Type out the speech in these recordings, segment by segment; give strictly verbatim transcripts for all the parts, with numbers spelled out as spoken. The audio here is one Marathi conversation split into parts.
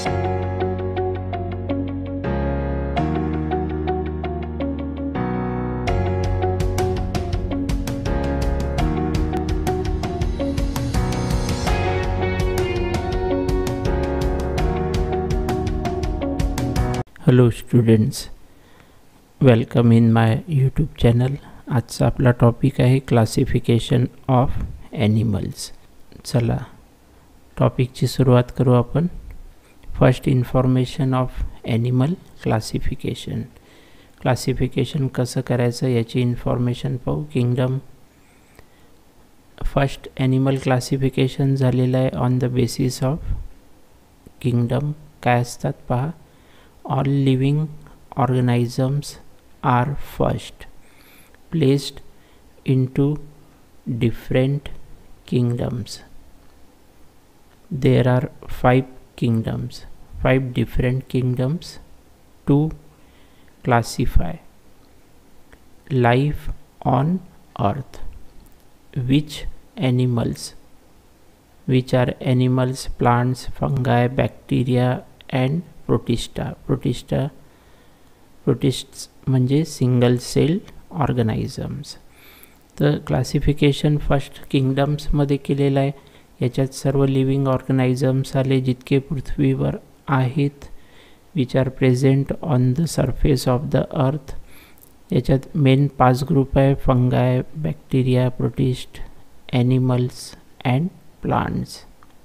Hello students, welcome in my YouTube channel. आजचा आपला टॉपिक आहे क्लासिफिकेशन ऑफ ॲनिमल्स. चला टॉपिकची सुरुवात करू आपण. First, information of animal classification. Classification कसं करायचं याची इन्फॉर्मेशन पाहू. किंगडम. फर्स्ट ॲनिमल क्लासिफिकेशन झालेलं आहे on the basis of kingdom. काय असतात पहा. All living organisms are first placed into different kingdoms. There are five kingdoms, five different kingdoms to classify life on earth. Which animals, which are animals, plants, fungi, bacteria and protista. Protista protists म्हणजे सिंगल सेल ऑर्गॅनिझम्स. तर क्लासिफिकेशन फर्स्ट किंगडम्समध्ये केलेलं आहे. याच्यात सर्व लिव्हिंग ऑर्गॅनिझम्स आले जितके पृथ्वीवर आहेत, which are present on the surface of the earth. याच्यात मेन पाच ग्रुप आहे. Fungi, bacteria, protist, animals and plants.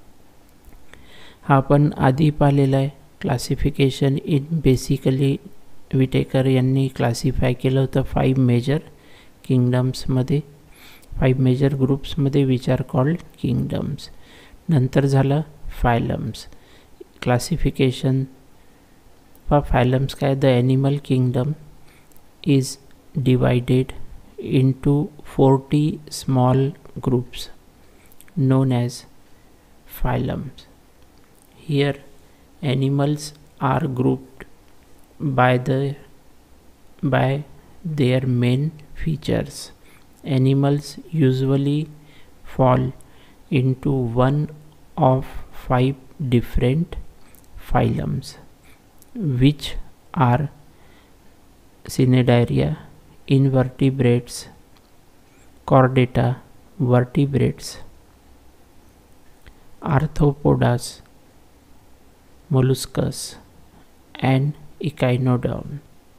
हा आपण आधी पाहिलेला आहे. क्लासिफिकेशन इन बेसिकली विटेकर यांनी क्लासिफाय केलं होतं फाईव्ह मेजर किंगडम्समध्ये, फाईव्ह मेजर ग्रुप्समध्ये, विच आर कॉल्ड किंगडम्स. नंतर झालं फायलम्स. क्लासिफिकेशन फॉर फायलम्स काय. The animal kingdom is divided into forty small groups known as phylums. Here animals are grouped by the by their main features. Animals usually fall into one of five different phylums, which are Cnidaria, invertebrates, Chordata, vertebrates, Arthropods, molluscus and echinoderm.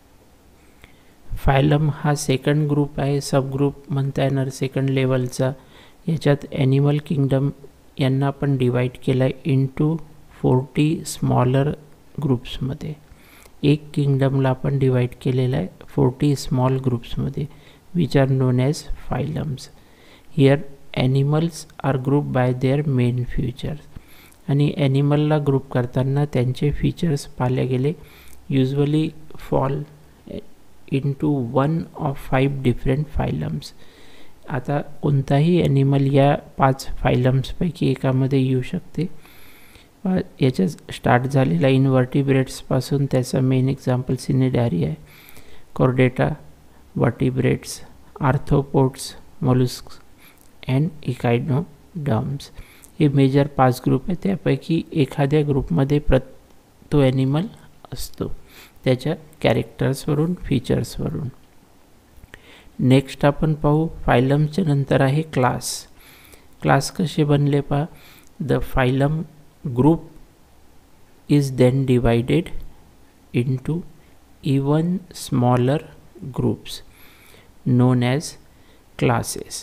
Phylum हा सेकंड ग्रुप आहे, सब ग्रुप म्हणता येणार सेकंड लेवलचा. याच्यात ॲनिमल किंगडम यांना आपण डिवाईड केला आहे इंटू फोर्टी स्मॉलर ग्रुप्समध्ये. एक किंगडमला आपण डिवाईड केलेला आहे फोर्टी स्मॉल ग्रुप्समध्ये, which are known as phylums. Here animals are group by their main features. आणि ॲनिमलला ग्रुप करताना त्यांचे फीचर्स पाहिले गेले. Usually fall into one of five different phylums. आता कोणताही ॲनिमल या पाच फायलम्सपैकी एकामध्ये येऊ शकते. याच्यात स्टार्ट झालेला इनवर्टिब्रेट्सपासून त्याचा मेन एक्झाम्पल सिनिडारिया आहे, Chordata, vertebrates, arthropods, molluscs and echinoderms. हे मेजर पाच ग्रुप आहे. त्यापैकी एखाद्या ग्रुपमध्ये प्र तो ॲनिमल असतो त्याच्या कॅरेक्टर्सवरून, फीचर्सवरून. नेक्स्ट आपण पाहू फायलमच्या नंतर आहे क्लास. क्लास कसे बनले पहा. The phylum group is then divided into even smaller groups known as classes.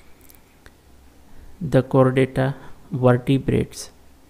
The Chordata, vertebrates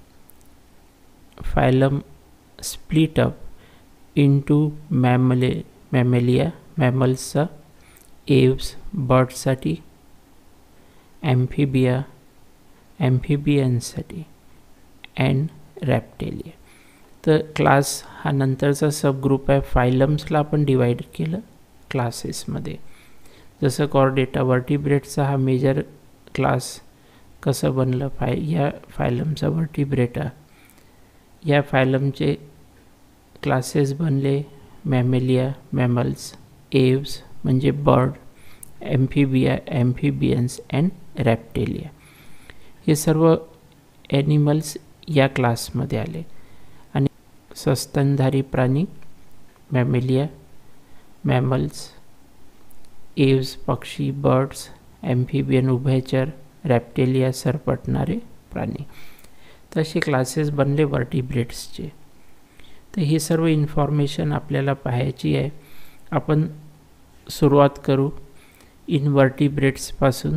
phylum split up into mammalia, mammalia mammals, aves birdsसाठी, amphibia amphibiansसाठी and reptilia. तर क्लास हा नंतरचा सब ग्रुप आहे. फायलम्सला आपण डिवाइड केलं क्लासेसमध्ये. जसं कॉर्डेटा वर्टिब्रेटचा हा मेजर क्लास कसं बनलं. फाय या फायलमचा वर्टिब्रेटा, या फायलमचे क्लासेस बनले मॅमेलिया मॅमल्स, एव्स म्हणजे bird, amphibia amphibians and reptilia. हे सर्व ॲनिमल्स या क्लासमध्ये आले. आणि सस्तनधारी प्राणी मॅमेलिया, मॅमल्स, एव्स पक्षी, बर्ड्स, ॲम्फिबियन उभयचर, रॅप्टेलिया सरपटणारे प्राणी. तसे क्लासेस बनले वर्टिब्रेट्सचे. तर ही सर्व इन्फॉर्मेशन आपल्याला पाहायची आहे. आपण सुरुवात करू इनवर्टिब्रेट्सपासून.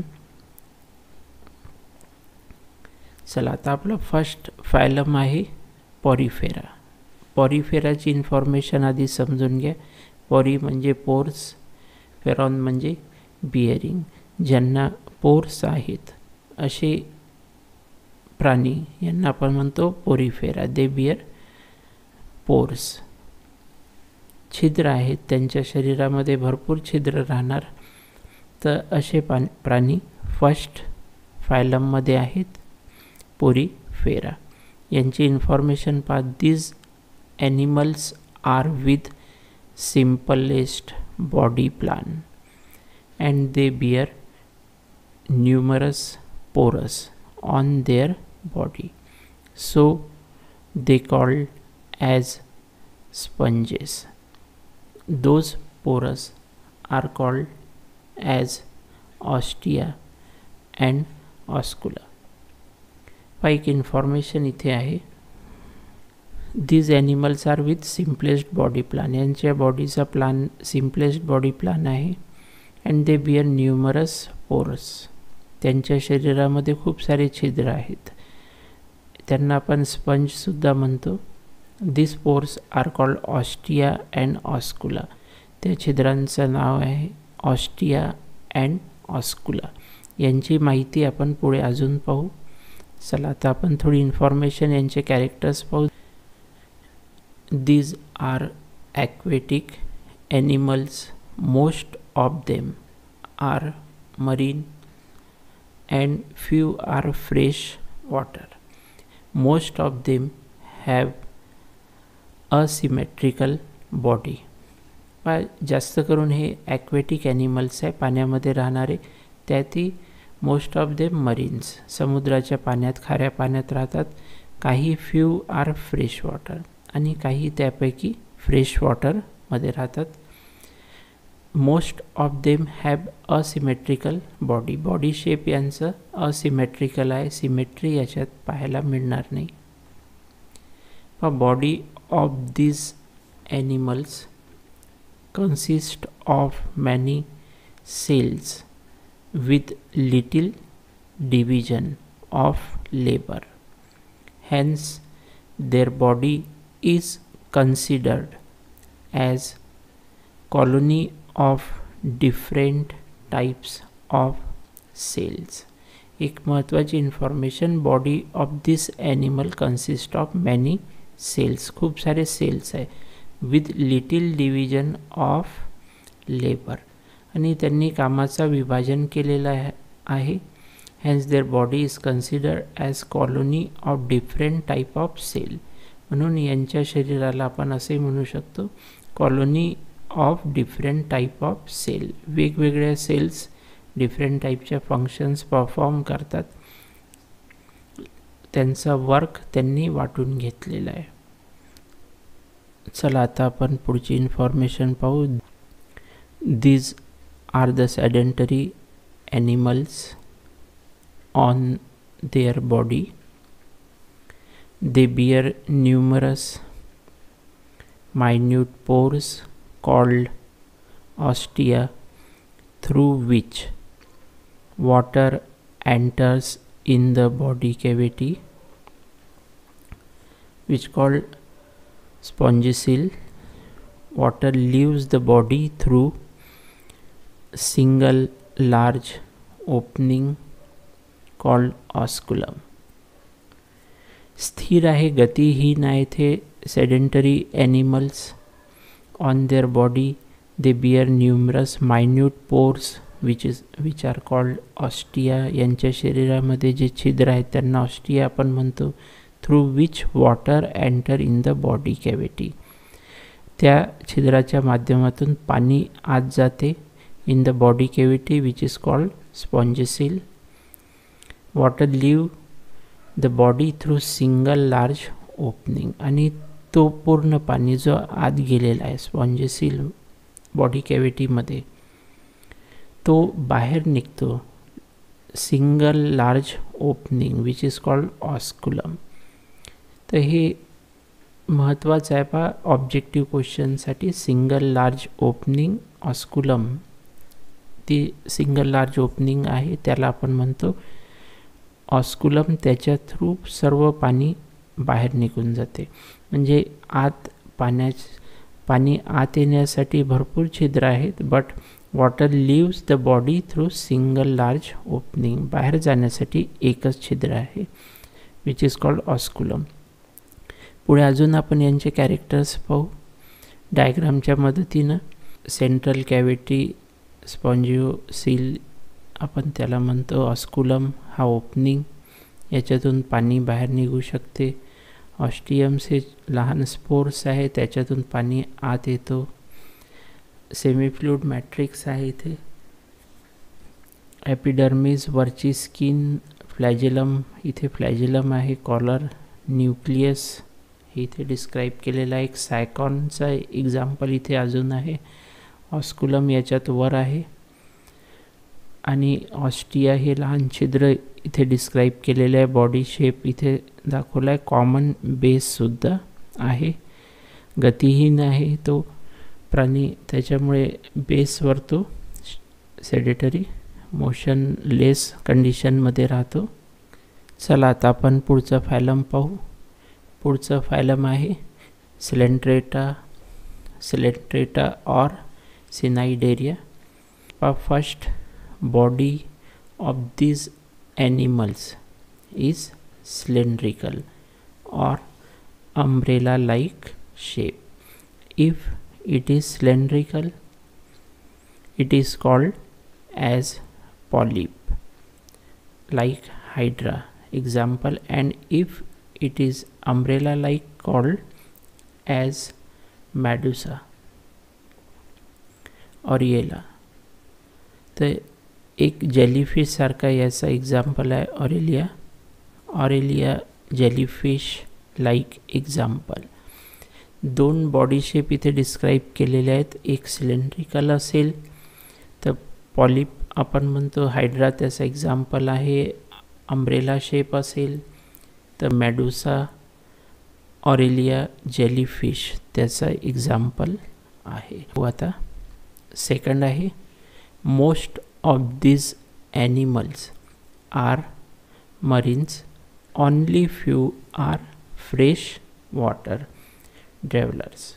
चला, आता आपलं फर्स्ट फायलम आहे पॉरिफेरा. पॉरिफेराची इन्फॉर्मेशन आधी समजून घ्या. पॉरी म्हणजे पोर्स, फेरॉन म्हणजे बिअरिंग. ज्यांना पोर्स आहेत असे प्राणी यांना आपण म्हणतो पोरिफेरा. दे बिअर पोर्स. छिद्र आहेत त्यांच्या शरीरामध्ये, भरपूर छिद्र राहणार. तर असे प्राणी फर्स्ट फायलममध्ये आहेत, पोरिफेरा. यांची इन्फॉर्मेशन पहा. These animals are with simplest body plan and they bear numerous pores on their body, so they called as sponges. Those porous are called as ostia and oscula. एक इन्फॉर्मेशन इथे आहे. These animals are with simplest body plan. यांच्या बॉडीचा प्लान सिम्पलेस्ट बॉडी प्लान आहे. and they bear numerous pores. त्यांच्या शरीरामध्ये खूप सारे छिद्र आहेत. त्यांना आपण स्पंज सुद्धा म्हणतो. These pores are called ostia and oscula. त्या छिद्रांचं नाव आहे ऑस्टिया अँड ऑस्कुला. यांची माहिती आपण पुढे अजून पाहू. चला, आता आपण थोडी इन्फॉर्मेशन यांचे कॅरेक्टर्स पाहू. These are aquatic animals. Most of them are marine and few are fresh water. Most of them have asymmetrical body. जास्त करून हे ॲक्वेटिक ॲनिमल्स आहे, पाण्यामध्ये राहणारे. त्यातही मोस्ट ऑफ देम मरीन्स, समुद्राच्या पाण्यात, खाऱ्या पाण्यात राहतात. काही फ्यू आर फ्रेश वॉटर आणि काही त्यापैकी फ्रेश वॉटरमध्ये राहतात. Most of them have asymmetrical body. Body shape यांचं असिमेट्रिकल आहे, सिमेट्री याच्यात पाहायला मिळणार नाही. Body of these animals consist of many cells with little division of labor. Hence, their body is considered as colony of different types of cells. एक महत्त्वाची information. Body of this animal consist of many cells. खूप सारे सेल्स आहे. With little division of labour. आणि त्यांनी कामाचा विभाजन केलेला आहे. Hence their body is considered as colony of different type of cell. म्हणून यांच्या शरीराला आपण असे म्हणू शकतो colony of different type of cell. वेगवेगळ्या सेल्स डिफरंट टाईपच्या फंक्शन्स परफॉर्म करतात. त्यांचा वर्क त्यांनी वाटून घेतलेला आहे. चला, आता आपण पुढची इन्फॉर्मेशन पाहू. These are the sedentary animals on their body. They bear numerous minute pores called ostia through which water enters in the body cavity, which called spongicle. Water leaves the body through single large opening called osculum. स्थिर आहे, गतिहीन आहे थे sedentary animals. On their body they bear numerous minute pores which is which are called ostia. यांच्या शरीरामध्ये जे छिद्र आहेत त्यांना ऑस्टिया आपण म्हणतो. Through which water enter in the body cavity. त्या छिद्राच्या माध्यमातून पाणी आत जाते in the body cavity which is called spongocoel. Water leave the body through single large opening. आणि तो पूर्ण पाणी जो आत गेलेला आहे स्पॉन्जिसील बॉडी कॅव्हिटीमध्ये तो बाहेर निघतो. Single large opening which is called osculum. तर हे महत्त्वाचं आहे पहा ऑब्जेक्टिव्ह क्वेश्चनसाठी. सिंगल लार्ज ओपनिंग ऑस्कुलम, ती सिंगल लार्ज ओपनिंग आहे त्याला आपण म्हणतो ऑस्कुलम. त्याच्या थ्रू सर्व पाणी बाहेर निघून जाते. म्हणजे आत पाण्याच पाणी आत येण्यासाठी भरपूर छिद्र आहेत, but water leaves the body through single large opening. बाहेर जाण्यासाठी एकच छिद्र आहे विच इज कॉल्ड ऑस्कुलम. पुढे अजून आपण यांचे कॅरेक्टर्स पाहू डायग्रामच्या मदतीनं. सेंट्रल कॅव्हिटी स्पॉन्जिओसील आपण त्याला म्हणतो. ऑस्कुलम हा ओपनिंग, याच्यातून पाणी बाहेर निघू शकते. ऑस्टियम्स हे लहान स्पोर्स आहे, त्याच्यातून पाणी आत येतो. सेमीफ्लुइड मॅट्रिक्स आहे इथे. एपिडर्मिस वरची स्किन. फ्लॅजेलम, इथे फ्लॅजेलम आहे. कॉलर, न्यूक्लियस हे इथे डिस्क्राईब केलेलं आहे. एक सायकॉनचा एक्झाम्पल इथे अजून आहे. ऑस्कुलम याच्यात वर आहे आणि ऑस्टिया हे लहान छिद्र इथे डिस्क्राईब केलेलं आहे. बॉडी शेप इथे दाखवला आहे. कॉमन बेससुद्धा आहे. गतिहीन आहे तो प्राणी, त्याच्यामुळे बेसवर तो सेडेटरी मोशनलेस कंडिशनमध्ये राहतो. चला आता आपण पुढचं फायलम पाहू. पुढचं फायलम आहे सिलेंट्रेटा. सिलेंट्रेटा और Cnidaria. First body of these animals is cylindrical or umbrella like shape. If it is cylindrical, it is called as polyp like hydra example, and if it is umbrella like, called as medusa orelia. तर एक जेलीफिश सारखा याचा एक्झाम्पल आहे Aurelia. Aurelia jellyfish like example. दोन बॉडी शेप इथे डिस्क्राईब केलेले आहेत. एक सिलेंड्रिकल असेल तर पॉलिप आपण म्हणतो. हायड्रा त्याचा एक्झाम्पल आहे. अम्ब्रेला शेप असेल तर मेडुसा ऑरेलिया जेलीफिश त्याचा एक्झाम्पल आहे. आता सेकंड आहे most of these animals are marines, only few are fresh water dwellers.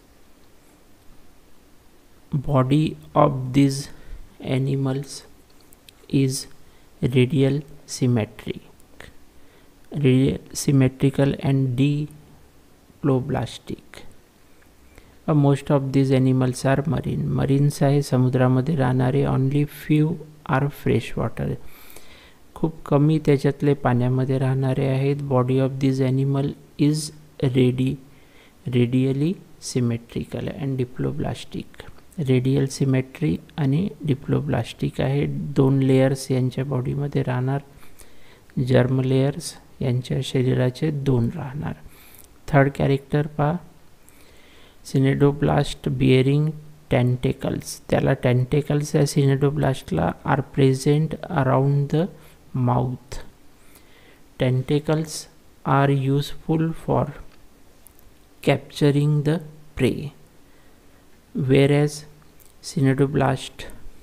Body of these animals is radial symmetric, radial symmetrical and diploblastic. Most of these animals are marine. Marines आहे समुद्रामध्ये राहणारे. Only few are fresh water, खूप कमी त्याच्यातले पाण्यामध्ये राहणारे आहेत. Body of these animal is radi radially symmetrical and diploblastic. Radial symmetry आणि डिप्लोब्लास्टिक आहे. दोन लेयर्स यांच्या बॉडीमध्ये राहणार. जर्म लेयर्स यांच्या शरीराचे दोन राहणार. थर्ड कॅरेक्टर पहा सिनेडोब्लास्ट बिअरिंग टेंटेकल्स. त्याला टेंटेकल्स या सिनेडोब्लास्टला are present around the mouth. Tentacles are useful for capturing the prey, whereas cinedoblast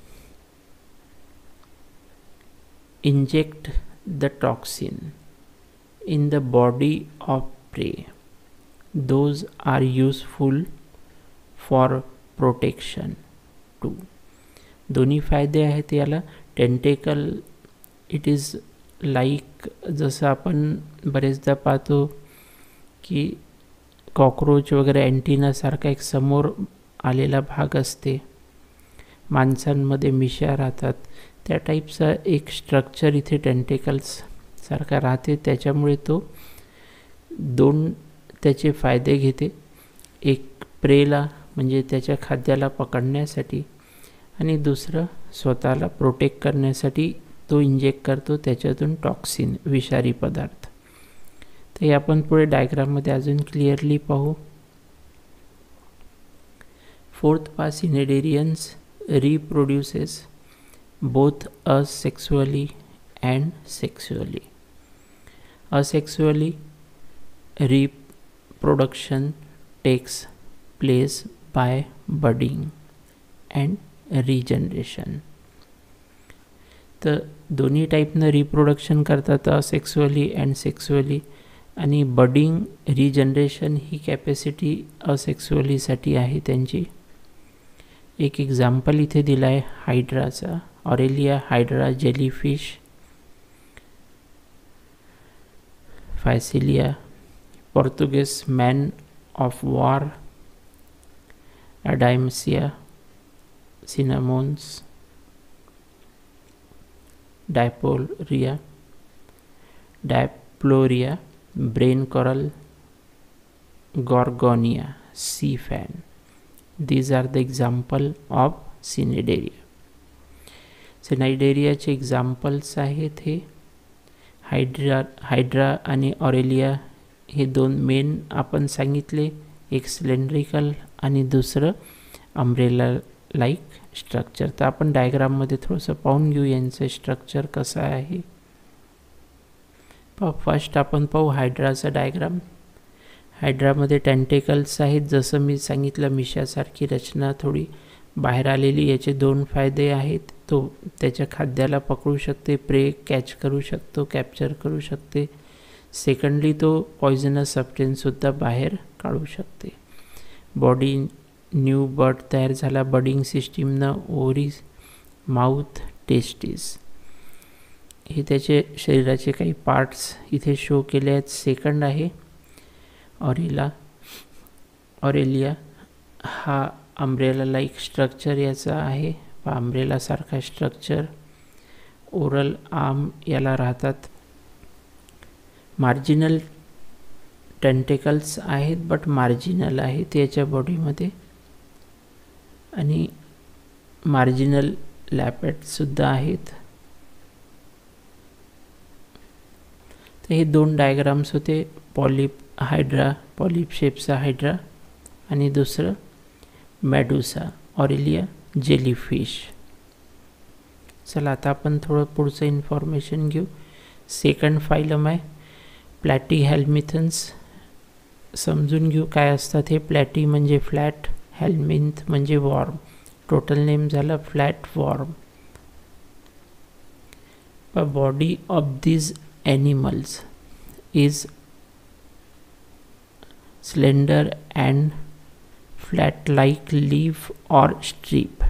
inject the toxin in the body of prey. Those are useful for protection too. दोन्ही फायदे आहेत याला. टेंटेकल इट इज लाईक, जसं आपण बरेचदा पाहतो की कॉकरोच वगैरे अँटिनासारखा एक समोर आलेला भाग असते, माणसांमध्ये मिशा राहतात, त्या टाईपचा एक स्ट्रक्चर इथे टेंटेकल्स सारखा राहते. त्याच्यामुळे तो दोन त्याचे फायदे घेते. एक प्रेला म्हणजे त्याच्या खाद्याला पकडण्यासाठी, आणि दुसरं स्वतःला प्रोटेक्ट करण्यासाठी तो इंजेक्ट करतो त्याच्यातून टॉक्सिन, विषारी पदार्थ. तर हे आपण पुढे डायग्राममध्ये अजून क्लिअरली पाहू. fourth pass cnidarians reproduces both asexually and sexually. Asexually, reproduction takes place by budding and regeneration. तर दोन्ही टाईपनं रिप्रोडक्शन करतात, असेक्सुअली अँड सेक्सुअली. आणि बडिंग रिजनरेशन ही कॅपॅसिटी असेक्सुअलीसाठी आहे त्यांची. एक एक्झाम्पल इथे दिला आहे हायड्राचा, Aurelia hydra jellyfish, Physalia Portuguese man of war, Adamsia sea anemones, Diploria, Diploria, brain coral, Gorgonia, sea fan. These are the example of Cnidaria. Cnidariaचे एक्झाम्पल्स आहेत हे हायड्रा हायड्रा आणि ऑरेलिया हे दोन मेन आपण सांगितले, एक सिलेंड्रिकल आणि दुसरं अम्ब्रेला लाईक स्ट्रक्चर. तर आपण डायग्राममध्ये थोडंसं पाहून घेऊ यांचं स्ट्रक्चर कसं आहे. फर्स्ट आपण पाहू हायड्राचा डायग्राम. हायड्रामध्ये टेंटेकल्स आहेत, जसं मी सांगितलं मिशासारखी रचना थोडी बाहेर आलेली. याचे दोन फायदे आहेत, तो त्याच्या खाद्याला पकडू शकते, प्रे कॅच करू शकतो, कॅप्चर करू शकते. सेकंडली तो पॉयझनस सबस्टन्ससुद्धा बाहेर काढू शकते. बॉडी न्यू बर्ड तयार झाला बडिंग सिस्टीमनं, ओव्हरीज, माउथ, टेस्टिस हे त्याचे शरीराचे काही पार्ट्स इथे शो केले आहेत. सेकंड आहे ऑरेला ऑरेलिया, हा अम्ब्रेला लाईक स्ट्रक्चर याचा आहे, अम्ब्रेलासारखा स्ट्रक्चर. ओरल आर्म याला राहतात. मार्जिनल टेंटेकल्स आहेत बट मार्जिनल आहेत याच्या बॉडीमध्ये, आणि मार्जिनल लॅपेटसुद्धा आहेत. तर हे दोन डायग्राम्स होते, पॉलिप हायड्रा, पॉलिप शेपचा हायड्रा, आणि दुसरं मेडुसा ऑरेलिया जेलीफिश. चला आता आपण थोडं पुढचं इन्फॉर्मेशन घेऊ. सेकंड फायलम आहे प्लॅटी हेल्मिथन्स. समजून घेऊ काय असतात हे. प्लॅटी म्हणजे फ्लॅट, हेल्मिंथ म्हणजे वॉर्म. टोटल नेम झालं flat worm. Body of these animals is slender and flat like leaf or strip,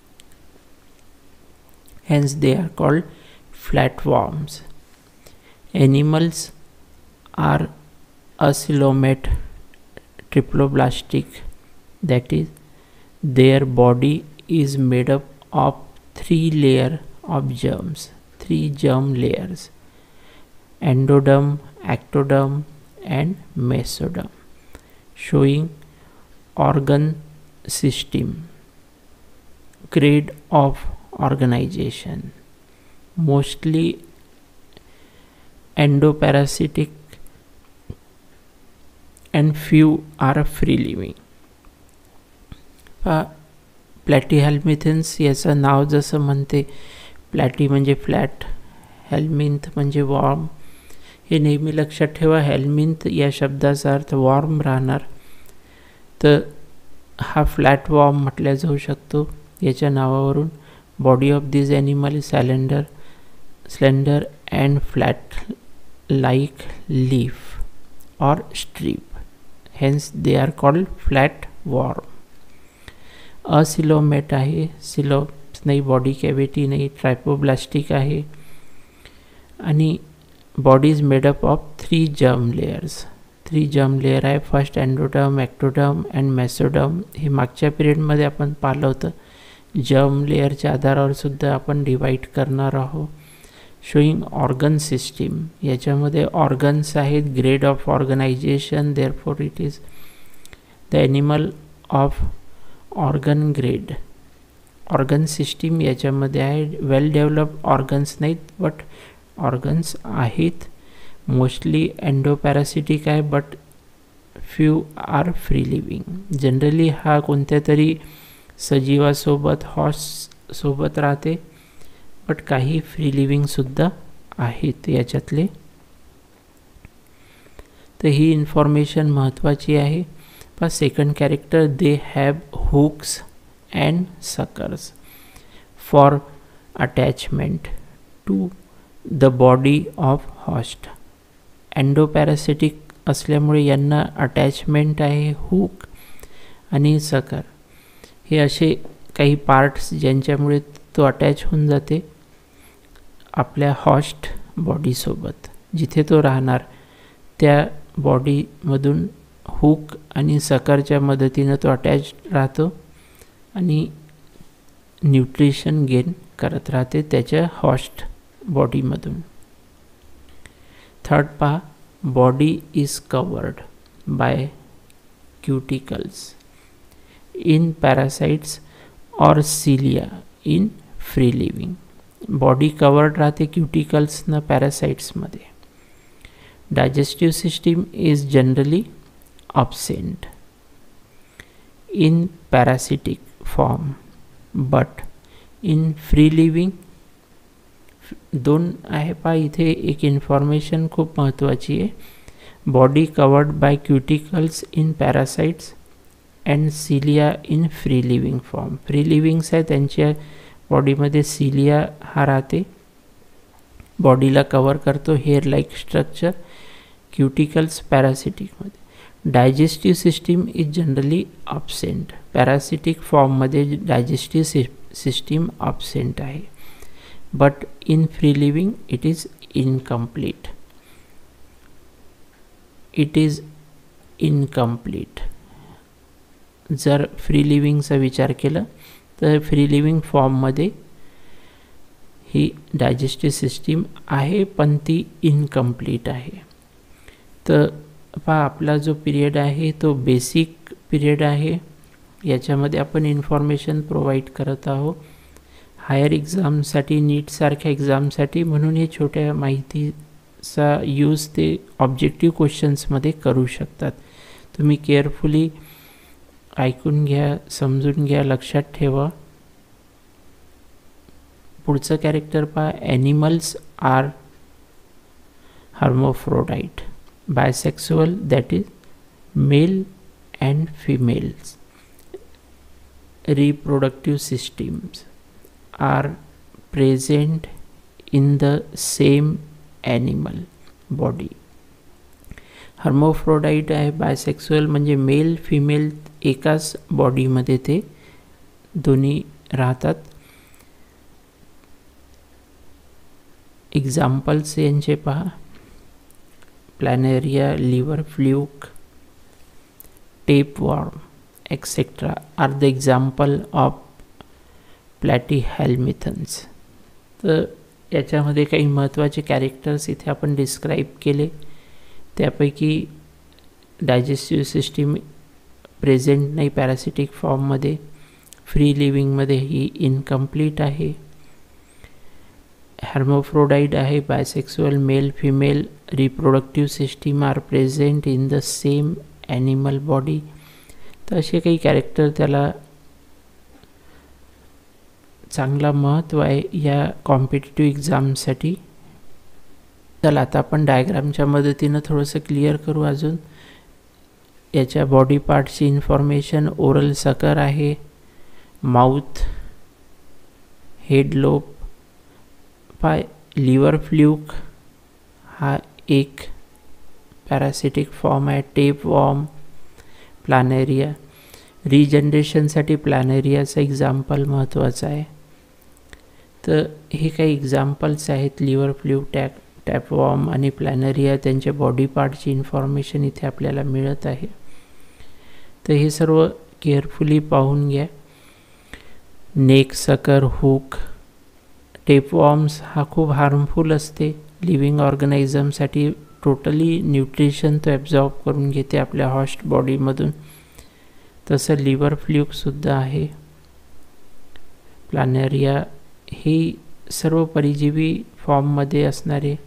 hence they are called flatworms. Animals are acoelomate triploblastic, that is their body is made up of three layer of germs, three germ layers: endoderm, ectoderm and mesoderm, showing organ system. Grade of organization: mostly endoparasitic and few are free living. Platyhelminthes याचं नाव जसं म्हणते, प्लॅटी म्हणजे फ्लॅट, हेल्मिंथ म्हणजे वॉर्म. हे नेहमी लक्षात ठेवा, हेल्मिंथ या शब्दाचा अर्थ वॉर्म राहणार. तर हा फ्लॅट वॉर्म म्हटल्या जाऊ शकतो याच्या नावावरून. Body of this animal slender slender and flat like leaf or strip, hence they are called flat worm. Acoelomate आहे, सिलोप्स नाही, बॉडी कॅव्हिटी नाही, ट्रायपोब्लास्टिक आहे, आणि body is made up of three germ layers. Three germ layer आहे. First endoderm, ectoderm and mesoderm. हे मागच्या पिरियडमध्ये आपण पाहिलं होतं. जर्म लेयरच्या आधारावर सुद्धा आपण डिवाईड करणार आहोत. शोईंग ऑर्गन सिस्टीम, याच्यामध्ये ऑर्गन्स आहेत. Grade of organisation, therefore it is the animal of organ grade. Organ system याच्यामध्ये आहे. वेल डेव्हलप्ड ऑर्गन्स नाहीत बट ऑर्गन्स आहेत. मोस्टली एंडोपॅरासिटिक आहे but few are free living. Generally हा कोणत्या तरी सजीवासोबत हॉर्स सोबत राहते, बट काही फ्री लिव्हिंगसुद्धा आहेत याच्यातले. तर ही इन्फॉर्मेशन महत्त्वाची आहे. पण second character, they have hooks and suckers for attachment to the body of host. Endoparasitic असल्यामुळे यांना अटॅचमेंट आहे हुक आणि सकर, हे असे काही पार्ट्स ज्यांच्यामुळे तो अटॅच होऊन जाते आपल्या हॉस्ट बॉडीसोबत. जिथे तो राहणार त्या बॉडीमधून हुक आणि सकरच्या मदतीनं तो अटॅच राहतो आणि न्यूट्रिशन गेन करत राहते त्याच्या हॉस्ट बॉडीमधून. थर्ड पहा, body is covered by cuticles in parasites और cilia in free living. Body covered राहते क्युटिकल्सनं पॅरासाइट्समध्ये. Digestive system is generally absent in parasitic form, but in free living. दोन आहे पहा इथे एक इन्फॉर्मेशन खूप महत्त्वाची आहे. Body covered by cuticles in parasites and cilia in free living form. Free livings आहे त्यांच्या बॉडीमध्ये सिलिया हा राहते, बॉडीला कवर करतो हेअर लाईक स्ट्रक्चर. क्युटिकल्स पॅरासिटिकमध्ये. Digestive system is generally absent. Parasitic फॉर्ममध्ये डायजेस्टिव्ह सि सिस्टीम absent आहे, but in free living it is incomplete. It is incomplete. जर फ्री लिव्हिंगचा विचार केला तर फ्री लिव्हिंग फॉर्ममध्ये ही डायजेस्टिव्ह सिस्टीम आहे, पण ती इनकम्प्लीट आहे. तर पहा आपला जो पिरियड आहे तो बेसिक पिरियड आहे. याच्यामध्ये आपण इन्फॉर्मेशन प्रोव्हाइड करत आहोत हायर एक्झामसाठी, नीटसारख्या एक्झामसाठी. म्हणून हे छोट्या माहितीचा यूज ते ऑब्जेक्टिव्ह क्वेश्चन्समध्ये करू शकतात. तुम्ही केअरफुली ऐकून घ्या, समजून घ्या, लक्षात ठेवा. पुढचं कॅरेक्टर पहा, animals are hermaphrodite, bisexual, that is male and females. Reproductive systems are present in the same animal body. Hermaphrodite आहे, बायसेक्सुअल म्हणजे मेल फिमेल एकाच बॉडीमध्ये ते दोन्ही राहतात. एक्झाम्पल्स यांचे पहा, planaria, liver fluke, tapeworm, et cetera are the example of platyhelminths. तर याच्यामध्ये काही महत्त्वाचे कॅरेक्टर्स इथे आपण डिस्क्राईब केले. त्यापैकी डायजेस्टिव्ह सिस्टीम प्रेझेंट नाही पॅरासिटिक फॉर्ममध्ये, फ्री लिव्हिंगमध्ये ही इनकम्प्लीट आहे. हर्मोफ्रोडाइट आहे, bisexual, male female. Reproductive system are present in the same animal body. तर असे काही कॅरेक्टर त्याला चांगला महत्त्व आहे या कॉम्पिटिटिव्ह एक्झामसाठी. चला आता आपण डायग्रामच्या मदतीनं थोडंसं क्लिअर करू अजून. याच्या बॉडी पार्टची इन्फॉर्मेशन, ओरल सकर आहे, माउथ, हेड लोब. पाय लिव्हर फ्ल्यूक हा एक पॅरासिटिक फॉर्म आहे. Tape worm, planaria. रिजनरेशनसाठी प्लॅनेरियाचं एक्झाम्पल महत्त्वाचं आहे. तर हे काही एक्झाम्पल्स आहेत, लिव्हर फ्ल्यूक, टॅप टॅपवॉर्म आणि प्लॅनेरिया. त्यांच्या बॉडी पार्टची इन्फॉर्मेशन इथे आपल्याला मिळत आहे. तर हे सर्व केअरफुली पाहून घ्या. नेक, सकर, हुक. टेपवॉर्म्स हा खूप हार्मफुल असते लिव्हिंग ऑर्गॅनिझमसाठी. टोटली न्यूट्रिशन तो ॲब्झॉर्ब करून घेते आपल्या हॉस्ट बॉडीमधून. तसं लिव्हर फ्ल्यूकसुद्धा आहे. प्लॅनेरिया ही सर्व परिजीवी फॉर्ममध्ये असणारे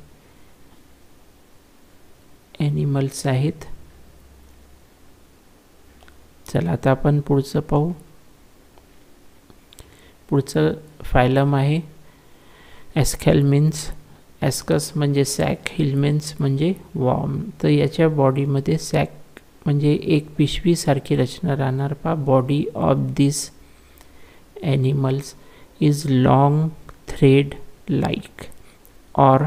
ॲनिमल्स आहेत. चला आता आपण पुढचं पाहू. पुढचं फायलम आहे एस्केलमिन्स. एस्कस म्हणजे सॅक, हिलमेन्स म्हणजे वॉर्म. तर याच्या बॉडीमध्ये सॅक म्हणजे एक पिशवीसारखी रचना राहणार. पहा body of this animals is long thread like और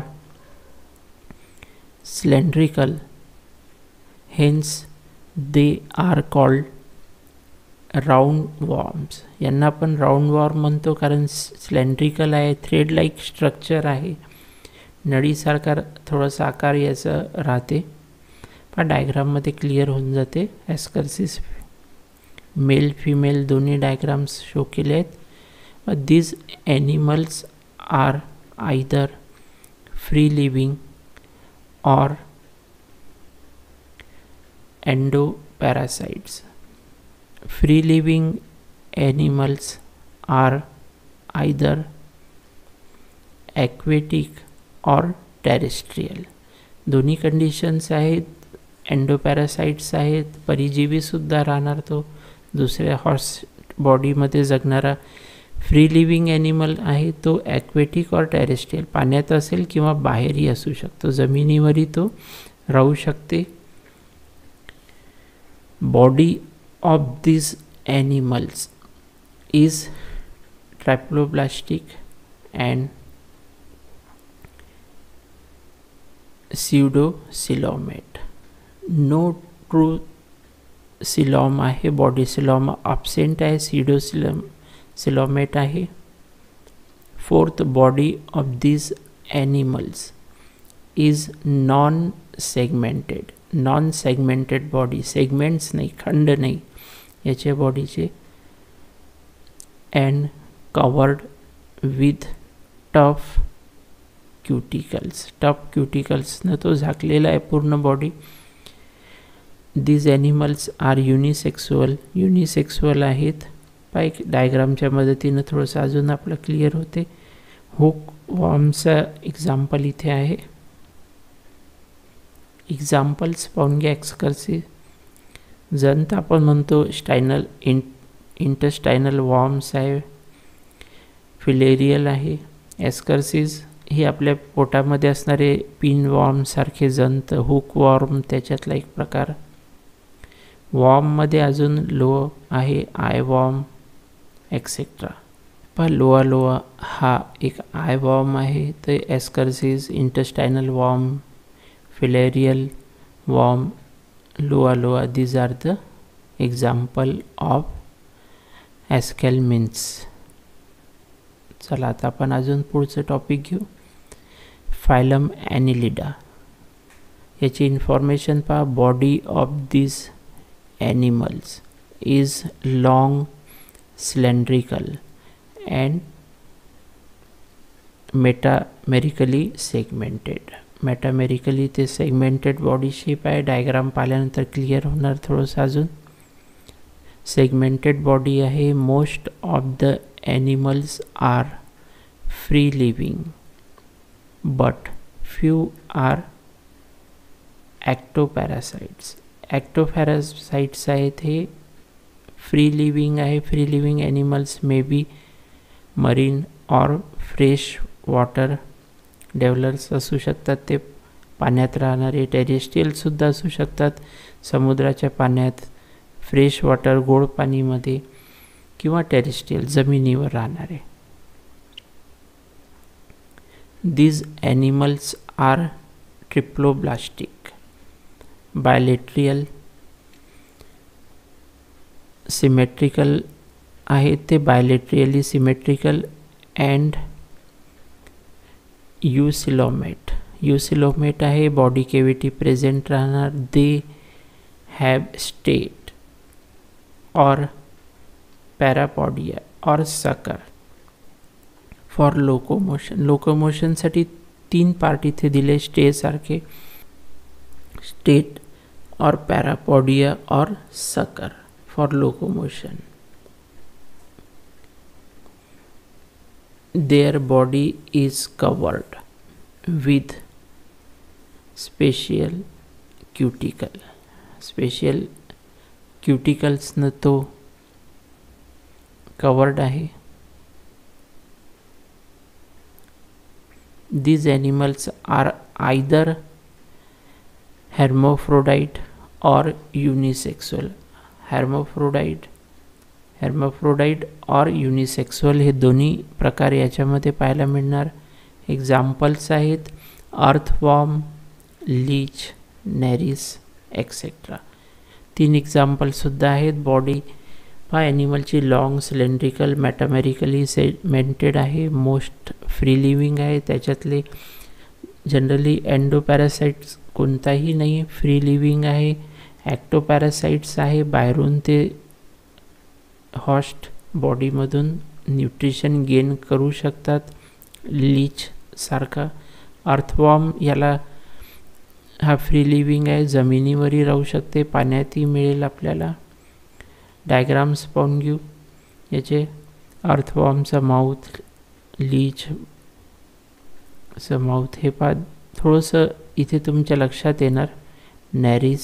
cylindrical, hence they are called roundworms. यांना आपण राऊंडवॉर्म म्हणतो कारण सिलेंड्रिकल आहे, थ्रेड लाईक स्ट्रक्चर आहे, नळीसारखा थोडासा आकार याचा राहते. पण डायग्राममध्ये क्लिअर होऊन जाते. एस्कर्सिस मेल फिमेल दोन्ही डायग्राम्स शो केले आहेत. These animals are either free living or endoparasites. Free living animals are either aquatic or terrestrial. दोन्ही कंडिशन्स आहेत. एंडोपॅरासाइट्स आहेत, परिजीवीसुद्धा राहणार तो दुसऱ्या हॉर्स बॉडीमध्ये जगणारा. फ्री लिव्हिंग ॲनिमल आहे तो ॲक्वेटिक और टेरेस्ट्रियल, पाण्यात असेल किंवा बाहेरही असू शकतो, जमिनीवरही तो राहू शकते. Body of this animals is triploblastic and pseudocoelomate. No true coelom आहे, बॉडी सिलॉम ॲब्सेंट आहे, स्युडोसिलोम सिलोमेट आहे. Fourth, body of this animals is non segmented. Non segmented body, segments नाही, खंड नाही याच्या बॉडीचे. And covered with tough cuticles. Tough क्युटिकल्सनं तो झाकलेला आहे पूर्ण body. This animals are unisexual. Unisexual आहेत. पाईक डायग्रामच्या मदतीनं थोडंसं अजून आपलं क्लिअर होते. हुक वॉर्मचं एक्झाम्पल इथे आहे. एक्झाम्पल्स पाहून घ्या. एक्सकर्सिस जंत आपण म्हणतो, स्टायनल इन इंटस्टायनल वॉर्म्स आहे, फिलेरियल आहे. एस्कर्सिस हे आपल्या पोटामध्ये असणारे पिन वॉर्मसारखे जंत. हुक वॉर्म त्याच्यातला एक प्रकार. वॉर्ममध्ये अजून लो आहे, आय वॉर्म एक्सेट्रा. पण लोआ लोआ हा एक आय वॉर्म आहे. तर Ascaris, intestinal worm, filarial worm, Loa Loa, these are the example of Aschelminthes. चला आता आपण अजून पुढचं टॉपिक घेऊ. Phylum Annelida. याची इन्फॉर्मेशन पहा. Body of this animals is long, cylindrical and metamerically segmented. metamerically ते segmented body shape आहे. डायग्राम पाहिल्यानंतर क्लिअर होणार थोडंसं अजून. segmented body आहे. most of the animals are free living but few are ectoparasites. Ectoparasites आहेत हे फ्री लिव्हिंग आहे. Free living animals may be marine और फ्रेश वॉटर डेव्हलर्स असू शकतात. ते पाण्यात राहणारे. टेरेस्ट्रियलसुद्धा असू शकतात, समुद्राच्या पाण्यात, फ्रेश वॉटर गोड पाणीमध्ये, किंवा टेरेस्ट्रियल जमिनीवर राहणारे. These animals are triploblastic, bilateral, symmetrical आहेत ते. बायलेट्रियली सिमेट्रिकल अँड युसिलोमेट. युसिलोमेट आहे. बॉडी केविटी प्रेझेंट राहणार. दे हॅव स्टेट और पॅरापॉडिया और सकर फॉर लोकोमोशन. लोकोमोशनसाठी तीन पार्ट इथे दिले स्टेसारखे. स्टेट और पैरापोडिया और sucker for locomotion. Their body is covered with special cuticle. Special cuticles न तो covered आहे. these animals are either hermaphrodite or unisexual. hermaphrodite hermaphrodite और युनिसेक्सुअल हे दोन्ही प्रकार याच्यामध्ये पाहायला मिळणार. एक्झाम्पल्स आहेत अर्थवॉर्म, लीच, नेरिस एक्सेट्रा. तीन एक्झाम्पलसुद्धा आहेत. बॉडी पहा ॲनिमलची लॉंग, सिलेंड्रिकल, मॅटामेरिकली सेगमेंटेड आहे. मोस्ट फ्री लिव्हिंग आहे. त्याच्यातले जनरली एंडोपॅरासाइट्स कोणताही नाही, फ्री लिव्हिंग आहे. ॲक्टोपॅरासाइट्स आहे, बाहेरून ते हॉस्ट बॉडीमधून न्यूट्रिशन गेन करू शकतात. लीच सारखा. अर्थवॉर्म याला हा फ्री लिव्हिंग आहे, जमिनीवरही राहू शकते, पाण्यातही मिळेल आपल्याला. डायग्राम्स पाहून घेऊ याचे. अर्थवॉर्मचा माउथ, लीच चं माउथ हे पा थोडंसं इथे तुमच्या लक्षात येणार. नॅरिस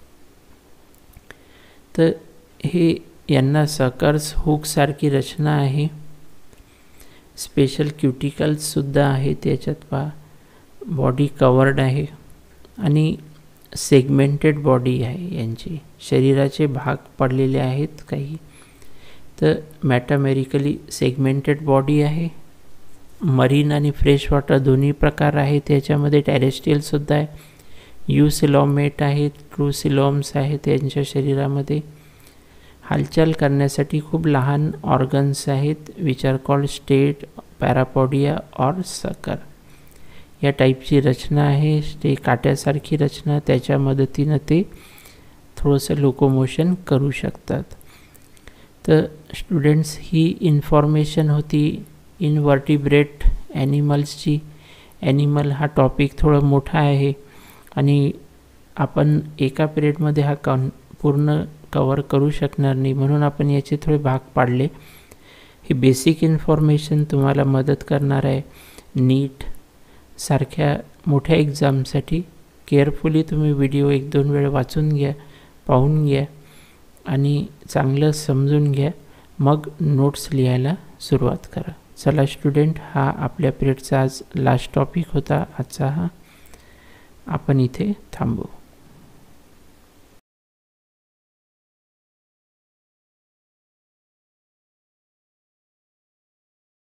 तर हे यांना सकर्स हुकसारखी रचना आहे. स्पेशल क्युटिकल्ससुद्धा आहेत याच्यात पहा. बॉडी कवर्ड आहे आणि सेगमेंटेड बॉडी आहे यांची. शरीराचे भाग पडलेले आहेत काही. तर मॅटामेरिकली सेगमेंटेड बॉडी आहे. मरीन आणि फ्रेश वॉटर दोन्ही प्रकार आहेत याच्यामध्ये. टेरेस्ट्रियलसुद्धा आहे. युसिलॉमेट आहेत, ट्रूसिलॉम्स आहेत यांच्या शरीरामध्ये. हालचाल करण्यासाठी खूप लहान ऑर्गन्स आहेत, which are called setae, parapodia और सकर. या टाईपची रचना आहे. ते काट्यासारखी रचना, त्याच्या मदतीनं ते थोडंसं लोकोमोशन करू शकतात. तर स्टुडंट्स ही इन्फॉर्मेशन होती इनव्हर्टिब्रेट ॲनिमल्सची. ॲनिमल हा टॉपिक थोडा मोठा आहे आणि आपण एका पिरियडमध्ये हा कन पूर्ण कवर करू शकणार नाही, म्हणून आपण याचे थोडे भाग पाडले. ही बेसिक इन्फॉर्मेशन तुम्हाला मदत करणार आहे नीट सारख्या मोठ्या एक्झामसाठी. केअरफुली तुम्ही व्हिडिओ एक दोन वेळ वाचून घ्या, पाहून घ्या आणि चांगलं समजून घ्या, मग नोट्स लिहायला सुरुवात करा. चला स्टुडंट, हा आपल्या पिरियडचा आज लास्ट टॉपिक होता आजचा. हा आपण इथे थांबू.